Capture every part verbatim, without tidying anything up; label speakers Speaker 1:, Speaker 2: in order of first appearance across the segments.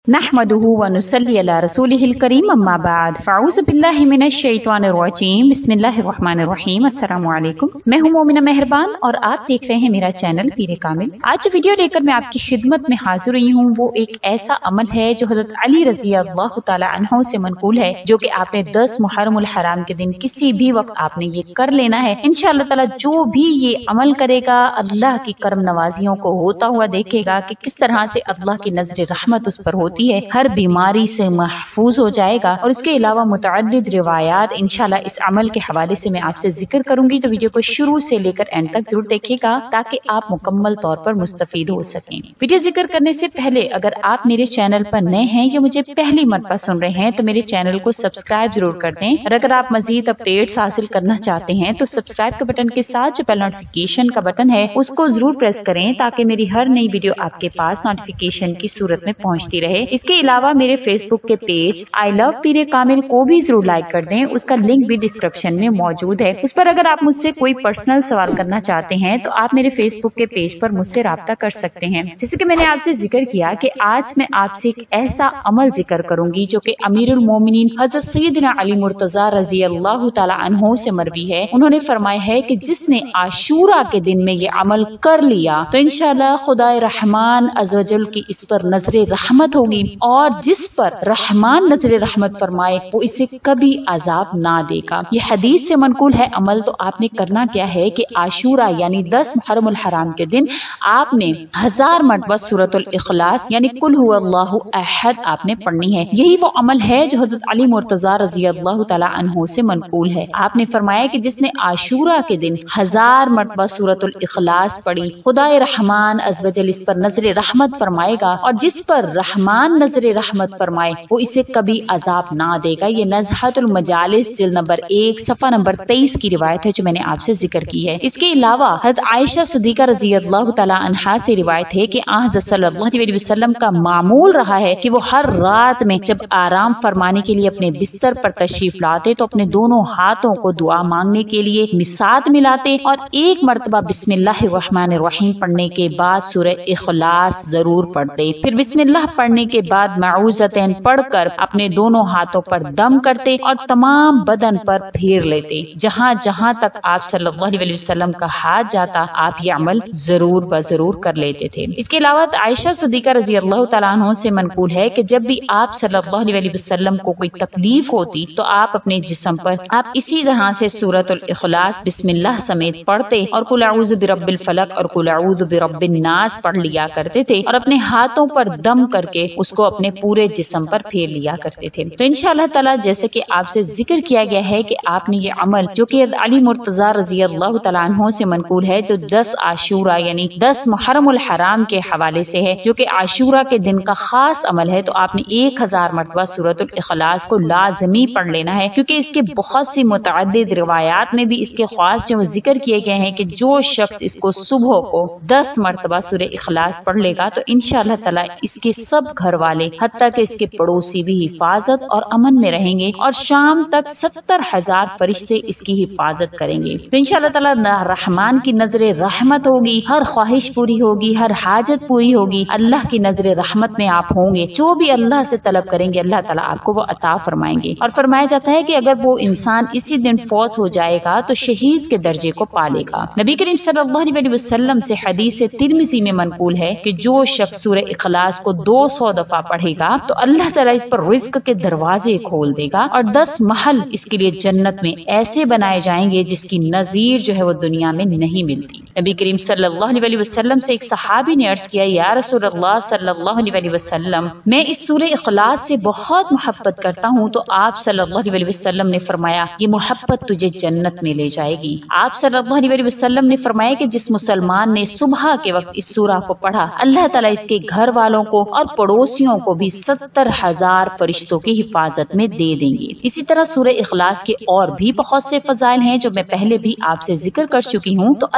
Speaker 1: नहमदुहु व नुसल्ली अला रसूलिहिल करीम अम्मा बाद फ़अऊज़ु बिल्लाहि मिनश शैतानिर रजीम बिस्मिल्लाहिर रहमानिर रहीम अस्सलामु अलैकुम। मैं हूं मोमिना मेहरबान और आप देख रहे हैं मेरा चैनल पीर-ए-कामिल। आज जो वीडियो लेकर मैं आपकी खिदमत में हाजिर हुई हूं वो एक ऐसा अमल है जो हज़रत अली रज़ी अल्लाह ताला अन्हु से मनकूल है, जो कि आपने दस मुहर्रम हराम के दिन किसी भी वक्त आपने ये कर लेना है। इंशाअल्लाह ताला जो भी ये अमल करेगा अल्लाह की करम नवाजियों को होता हुआ देखेगा कि किस तरह से अल्लाह की नजर रहमत उस पर होती है, हर बीमारी से महफूज हो जाएगा। और इसके अलावा मुतअद्दिद रिवायात इंशाल्लाह इस अमल के हवाले से मैं आपसे जिक्र करूंगी, तो वीडियो को शुरू से लेकर एंड तक जरूर देखिएगा ताकि आप मुकम्मल तौर पर मुस्तफीद हो सकें। वीडियो जिक्र करने से पहले अगर आप मेरे चैनल पर नए हैं या मुझे पहली मरतबा सुन रहे हैं तो मेरे चैनल को सब्सक्राइब जरूर कर दें। और अगर आप मजीद अपडेट्स हासिल करना चाहते हैं तो सब्सक्राइब के बटन के साथ जो बेल नोटिफिकेशन का बटन है उसको जरूर प्रेस करें ताकि मेरी हर नई वीडियो आपके पास नोटिफिकेशन की सूरत में पहुंचती रहे। इसके अलावा मेरे फेसबुक के पेज आई लव पीर-ए-कामिल को भी जरूर लाइक कर दें, उसका लिंक भी डिस्क्रिप्शन में मौजूद है। उस पर अगर आप मुझसे कोई पर्सनल सवाल करना चाहते हैं तो आप मेरे फेसबुक के पेज पर मुझसे राब्ता कर सकते हैं। जैसे कि मैंने आपसे जिक्र किया कि आज मैं आपसे एक ऐसा अमल जिक्र करूंगी जो कि अमीरुल मोमिनीन हज़रत सैयदना अली मुर्तजा रज़ी अल्लाह ताला अन्हु से मरवी है। उन्होंने फरमाया है कि जिसने आशूरा के दिन में ये अमल कर लिया तो इंशाअल्लाह खुदाए रहमान अज़्ज़वजल की इस पर नजरे रहमत होगी, और जिस पर रहमान नजरे रहमत फरमाए वो इसे कभी अजाब ना देगा। ये हदीस से मनकूल है अमल। तो आपने करना क्या है कि आशूरा यानी दस मुहर्रम हराम के दिन आपने हजार मरतबा सूरतुल इखलास यानी कुल हुवल्लाहु अहद आपने पढ़नी है। यही वो अमल है जो हज़रत अली मुर्तजा रज़ी अल्लाह ताला अन्हु से मनकूल है। आपने फरमाया कि जिसने आशूरा के दिन हजार मरतबा सूरतुल इखलास पढ़ी खुदाए रहमान अज़्ज़वजल इस पर नजरे रहमत फरमाएगा, और जिस पर रहमान नजरे रहमत फरमाए वो इसे कभी अजाब ना देगा। ये नज़हतुल मजालिस जिल्द नंबर एक सफा नंबर तेईस की रिवायत है जो मैंने आपसे जिक्र की है। इसके अलावा हज़रत आयशा सिद्दीका रज़ी अल्लाह ताला अन्हा से रिवायत है कि हज़रत सल्लल्लाहु अलैहि वसल्लम का मामूल रहा है कि वो हर रात में जब आराम फरमाने के लिए अपने बिस्तर पर तशरीफ लाते तो अपने दोनों हाथों को दुआ मांगने के लिए निसात मिलाते और एक मरतबा बिस्मिल्लाहिर रहमानिर रहीम पढ़ने के बाद सूरह इखलास जरूर पढ़ते। फिर बिस्मिल्लाह पढ़ने के बाद माऊज़तैन पढ़कर अपने दोनों हाथों पर दम करते और तमाम बदन पर फेर लेते। जहाँ जहाँ तक आप सल्लल्लाहु अलैहि वसल्लम का हाथ जाता आप ये अमल जरूर ब जरूर कर लेते थे। इसके अलावा आयशा सिद्दीका रज़ी अल्लाह ताला अन्हा से मनकूल है कि जब भी आप सल्लल्लाहु अलैहि वसल्लम को कोई तकलीफ होती तो आप अपने जिस्म पर आप इसी तरह से सूरतुल इखलास बिस्मिल्लाह समेत पढ़ते और कुल अऊज़ु बिरब्बिल फलक और कुल अऊज़ु बिरब्बिन नास पढ़ लिया करते थे और अपने हाथों पर दम करके उसको अपने पूरे जिस्म पर फेर लिया करते थे। तो इंशाअल्लाह ताला जैसे कि आपसे जिक्र किया गया है कि आपने ये अमल जो कि अली मुर्तजा रज़ी अल्लाह ताला अन्हु से मनकूल है जो दस आशूरा यानी दस मुहर्रम हराम के हवाले से है, जो कि आशूरा के दिन का खास अमल है, तो आपने एक हजार मरतबा सूरतुल इखलास को लाजमी पढ़ लेना है, क्योंकि इसके बहुत सी मुतअद्दिद रिवायात में भी इसके ख्वास जो जिक्र किए गए हैं कि जो शख्स इसको सुबह को दस मरतबा सूरह इखलास पढ़ लेगा तो इंशाअल्लाह ताला इसके सब घर वाले हत्ता कि इसके पड़ोसी भी हिफाजत और अमन में रहेंगे और शाम तक सत्तर हजार फरिश्ते इसकी हिफाजत करेंगे। तो इंशाअल्लाह ताला रहमान की नजरे रहमत होगी, हर ख्वाहिश पूरी होगी, हर हाजत पूरी होगी, अल्लाह की नजरे रहमत में आप होंगे। जो भी अल्लाह से तलब करेंगे अल्लाह ताला आपको वो अता फरमाएंगे। और फरमाया जाता है कि अगर वो इंसान इसी दिन फौत हो जाएगा तो शहीद के दर्जे को पालेगा। नबी करीम सल्लल्लाहु अलैहि वसल्लम से हदीस तिरमिज़ी में मनकूल है कि जो शख्स सूरह इखलास को दो सौ दफा पढ़ेगा तो अल्लाह ताला इस पर रिज़्क के दरवाजे खोल देगा और दस महल इसके लिए जन्नत में ऐसे बनाए जाएंगे जिसकी नजीर जो है वो दुनिया में नहीं मिलती। नबी करीम सल्लल्लाहु अलैहि वसल्लम से एक सहाबी ने अर्ज किया, या रसूलल्लाह सल्लल्लाहु अलैहि वसल्लम, मैं इस सूरह इखलास से बहुत मोहब्बत करता हूँ। तो आप सल्लल्लाहु अलैहि वसल्लम ने फरमाया, ये मोहब्बत तुझे जन्नत में ले जाएगी। आप सल्लल्लाहु अलैहि वसल्लम ने फरमाया कि जिस मुसलमान ने सुबह के वक्त इस सूरह को पढ़ा अल्लाह ताला इसके घर वालों को और पड़ोसियों को भी सत्तर हजार फरिश्तों की हिफाजत में दे देंगे। इसी तरह सूरह इखलास के और भी बहुत से फजाइल हैं जो मैं पहले भी आपसे जिक्र कर चुकी हूँ। तो अल्लाह ताला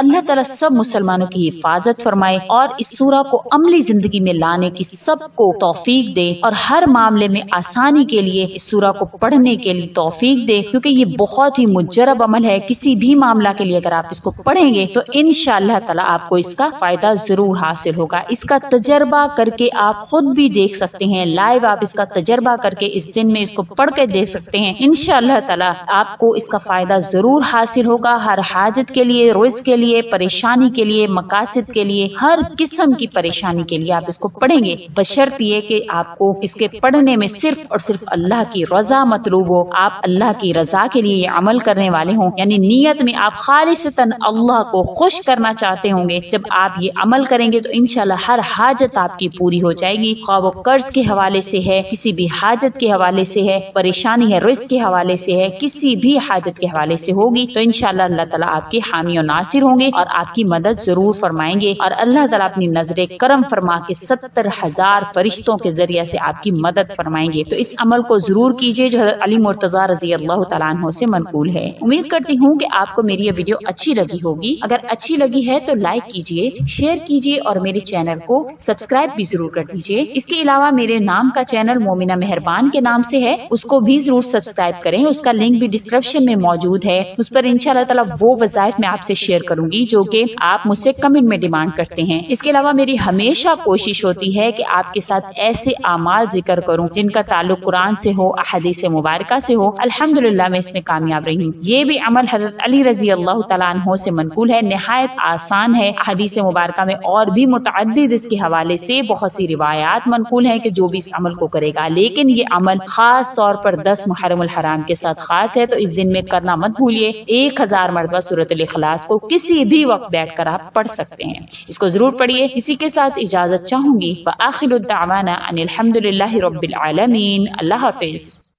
Speaker 1: सब मुसलमानों की हिफाजत फरमाए और इस सूरह को अमली जिंदगी में लाने की सबको तौफीक दे और हर मामले में आसानी के लिए इस सूरह को पढ़ने के लिए तौफीक दे, क्योंकि ये बहुत ही मुजरब अमल है। किसी भी मामला के लिए अगर आप इसको पढ़ेंगे तो इंशाअल्लाह ताला आपको इसका फायदा जरूर हासिल होगा। इसका तजर्बा करके आप खुद भी देख सकते हैं, लाइव आप इसका तजर्बा करके इस दिन में इसको पढ़ के देख सकते हैं। इंशाअल्लाह ताला आपको इसका फायदा जरूर हासिल होगा। हर हाजत के लिए, रोज के लिए, परेशानी के लिए, मकासद के लिए, हर किस्म की परेशानी के लिए आप इसको पढ़ेंगे, बशर्त ये कि आपको इसके पढ़ने में सिर्फ और सिर्फ अल्लाह की रजा मतलूब हो, आप अल्लाह की रजा के लिए ये अमल करने वाले हों, यानी नीयत में आप खालिसतन अल्लाह को खुश करना चाहते होंगे। जब आप ये अमल करेंगे तो इंशाल्लाह हर हाजत आपकी पूरी हो जाएगी। ख्वाह वो कर्ज के हवाले से है, किसी भी हाजत के हवाले से है, परेशानी है रिस्क के हवाले से है, किसी भी हाजत के हवाले से होगी तो इंशाल्लाह अल्लाह ताला आपके हामी और नासिर होंगे और आपकी मदद जरूर फरमाएंगे और अल्लाह ताला अपनी नजरे करम फरमा के सत्तर हजार फरिश्तों के जरिए से आपकी मदद फरमाएंगे। तो इस अमल को जरूर कीजिए जो हज़रत अली मुर्तजा रजी अल्लाह तआला अन्हु से मनकूल है। उम्मीद करती हूँ कि आपको मेरी ये वीडियो अच्छी लगी होगी। अगर अच्छी लगी है तो लाइक कीजिए, शेयर कीजिए और मेरे चैनल को सब्सक्राइब भी जरूर कर दीजिए। इसके अलावा मेरे नाम का चैनल मोमिना मेहरबान के नाम से है, उसको भी जरूर सब्सक्राइब करें। उसका लिंक भी डिस्क्रिप्शन में मौजूद है। उस पर इंशाअल्लाह ताला वो वज़ाइफ मैं आपसे शेयर करूंगी जो कि आप मुझसे कमेंट में डिमांड करते हैं। इसके अलावा मेरी हमेशा कोशिश होती है कि आपके साथ ऐसे आमाल जिक्र करूं जिनका ताल्लुक कुरान से हो, अहदीस मुबारका से हो। अल्हम्दुलिल्लाह मैं इसमें कामयाब रही हूँ। ये भी अमल हज़रत अली रजी अल्लाह तआला अन्हु से मनकूल है, निहायत आसान है। अहदीस मुबारका में और भी मुतअद्दिद इसके हवाले से बहुत सी रिवायात मनकूल है कि जो भी इस अमल को करेगा, लेकिन ये अमल खास तौर पर दस मुहर्रम हराम के साथ खास है, तो इस दिन में करना मत भूलिए। एक हजार मरतबा सूरतुल इखलास को किसी भी वक्त बैठकर आप पढ़ सकते हैं, इसको जरूर पढ़िए। इसी के साथ इजाजत चाहूंगी। व आखिरु दावाना अनिल हम्दुलिल्लाहि रब्बिल आलमीन। अल्लाह हाफिज।